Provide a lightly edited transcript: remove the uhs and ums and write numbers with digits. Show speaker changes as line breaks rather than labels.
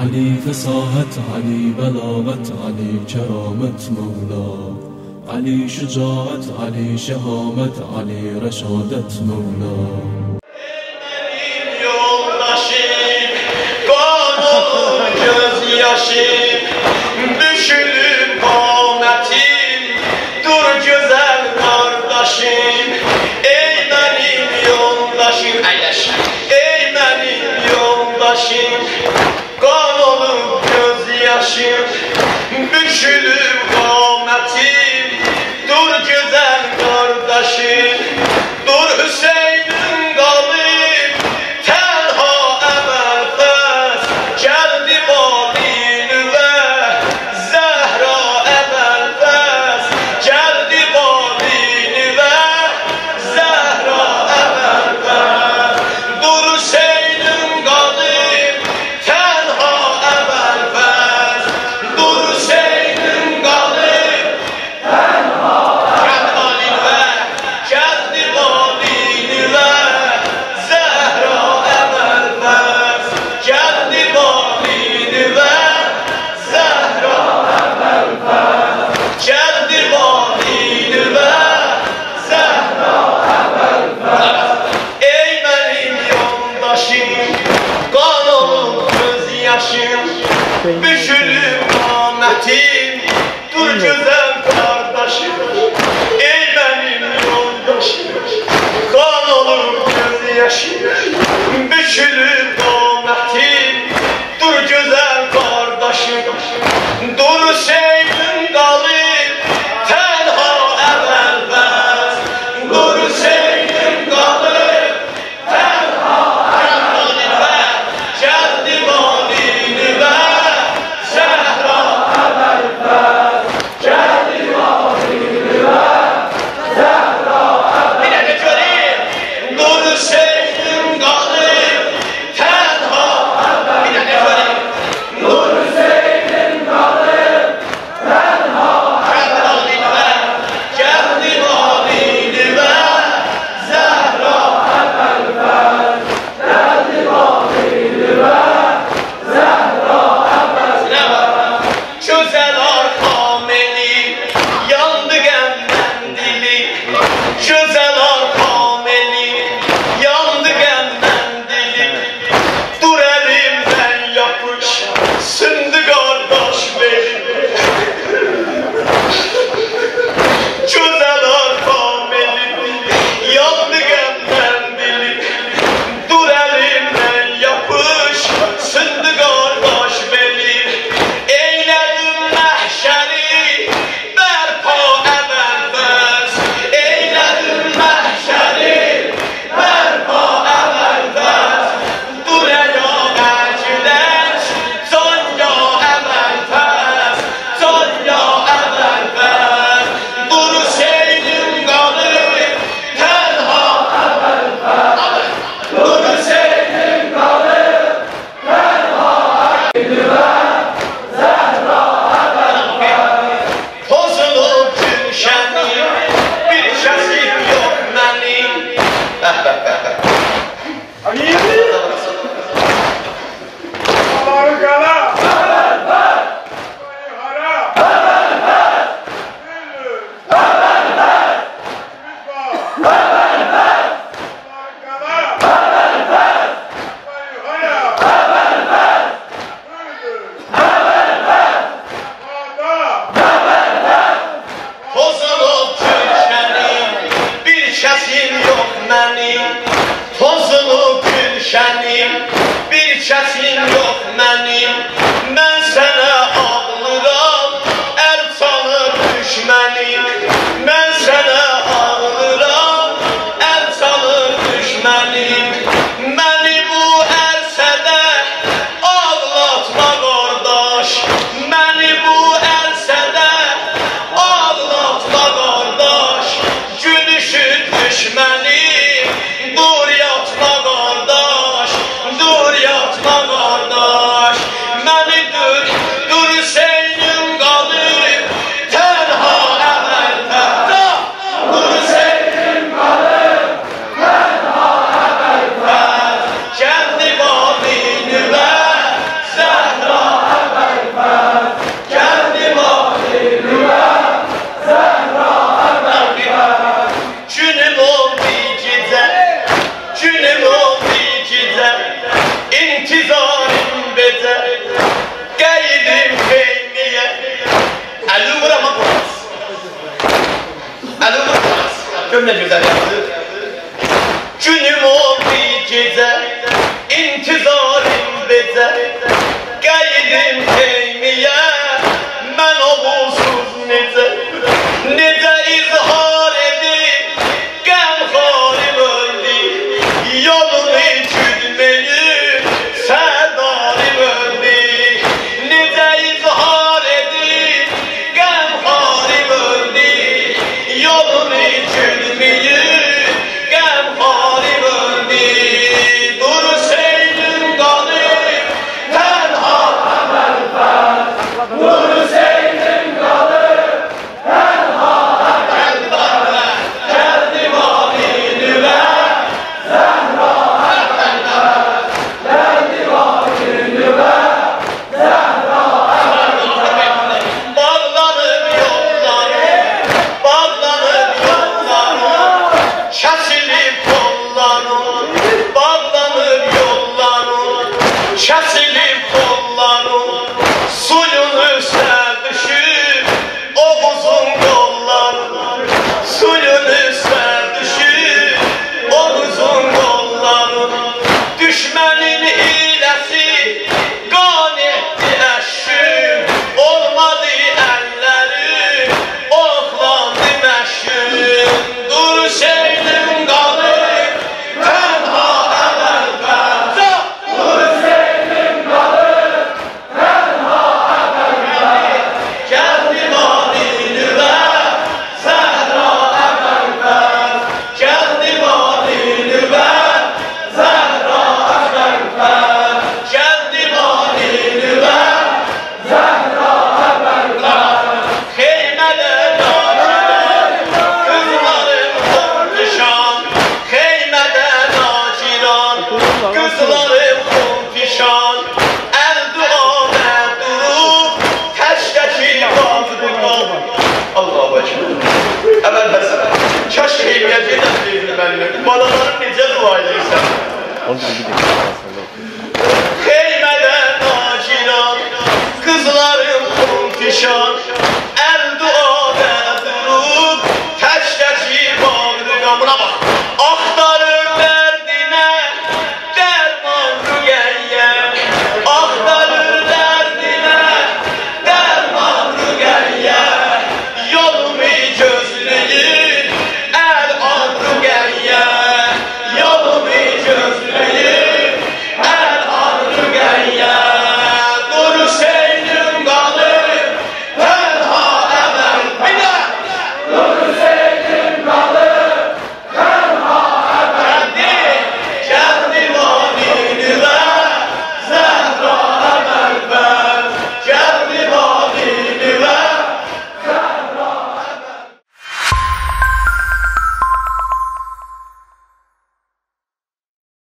علی فصاحت، علی بلاغت، علی کرامت مولا، علی شجاعت، علی şehamet, علی رشادت مولا.
Benim yoldaşım, kanım gözyaşım, düşülüp kametim, dur güzel kardeşim. Ey benim yoldaşım, ey benim yoldaşım, kanım gözyaşım, düşülüp kametim, dur güzel kardeşim. Dur Hüseyin'in galip, tenha emel fes, geldi badinüve, Zehra emel fes, geldi badinüve, Zehra emel fes. Dur Hüseyin'in galip, tenha emel fes, dur Hüseyin'in galip, tenha badinüve, geldi badinüve, Zehra emel fes, geldi badinüve, Zehra emel fes, geldi badinüve, Zehra emel fes. Ey benim yoldaşım, kanım gözyaşım, bükülüp kametim, dur güzel kardeşim. Ey benim yoldaşım, kanım gözyaşım, bükülüp kametim, dur güzel kardeşim. Dur Hüseyin galip, tenha emel fes, dur Hüseyin galip, tenha emel fes, geldi badinüve, Zehra emel fes, geldi badinüve, Zehra emel fes. Bir de göreyim. Dur Hüseyin galip, tenha emel fes. Bir de göreyim. Dur Hüseyin galip, tenha emel fes, geldi badinüve, Zehra emel fes, geldi badinüve, Zehra emel fes. Güzel arkameli, yandı gemden dili, güzel arkameli, yandı gemden dili. Dur elimden yapış, sündü kardeş benim. Güzel arkameli, yandı gemden dili. Dur elimden yapış, sündü kardeş benim. Eyledim mahşeri, berpa emel fes. Eyledim mahşeri, berpa emel fes. Dur ya meclis, can ya emel fes, can ya emel fes. Dur Hüseyin galip, tenha emel fes, dur Hüseyin galip, tenha emel fes. Tozulup gülşənim, bir kəsim yox mənim.
Allah'ın kala.
Tozulup gülşənim, bir kəsim yox mənim. Tozulup gülşənim, bir kəsim yox mənim. Mən sənə ağlıram, əl çalır düşmənim. Mən sənə ağlıram, əl çalır düşmənim. Məni bu ərsədə ağlatma qardaş, məni bu ərsədə ağlatma qardaş. Gülüşün düşmənim, dur yatma qardaş, dur yatma qardaş. Məni dur Hüseynin qalib, tenha əməl fəzza. Dur Hüseynin qalib, tenha əməl fəzza. Gəldi badinüvə, Zəhra olmuşam